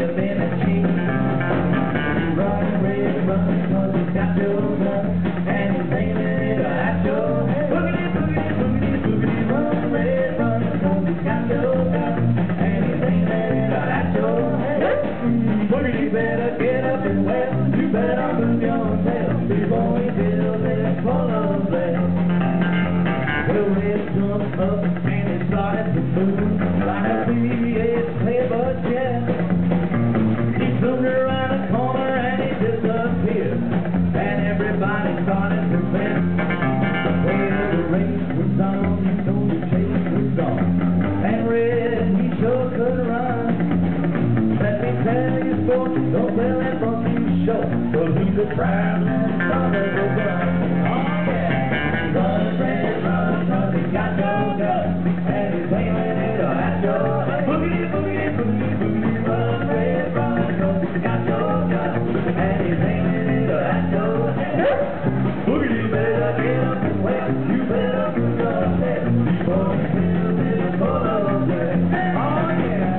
up in a cheek. Run, red, run, 'cause he's got your gun, and he's aiming it at your head. Boogity, boogity, boogity, boogity, run, red, run, 'cause he's got your gun, and he's aiming it at your head. Boogie, you better get up and well, you better move your tail before he fills it full of lead. Well, Red jumped up and he started to move like a PBS clever jet. He zoomed around the corner and he disappeared, and everybody started to grin. Well, the race was on, so the chase was on, and Red, he sure could run. Let me tell you, sport, don't tell him from you short, 'cause he's a traveling son of a gun. Oh yeah, run, Red, run, 'cause he's got your gun, and he's aiming it at your head. Boogity, boogity, boogity, boogity, run, Red, run, 'cause he's got your gun, and he's aiming it at your head. Boogity, you better get up and well, you better move your head before he fills it full of lead. Oh yeah.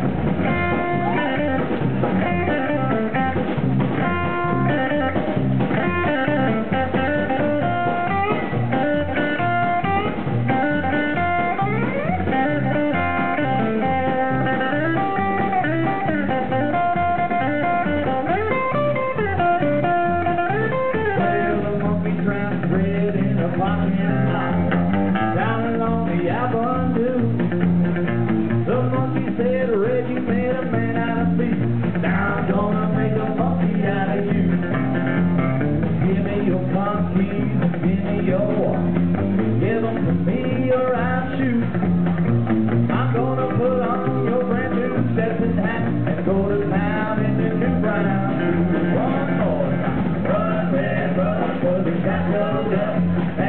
Red in a parking lot down along the avenue. The monkey said, Red, you made a man out of me. Now I'm gonna make a monkey out of you. Give me your car keys, give me your watch. Give them to me or I'll shoot. I'm gonna put on your brand new Stetson hat and go to town in the new brown suit. One more time, run, Red, run, 'cause he's got your gun.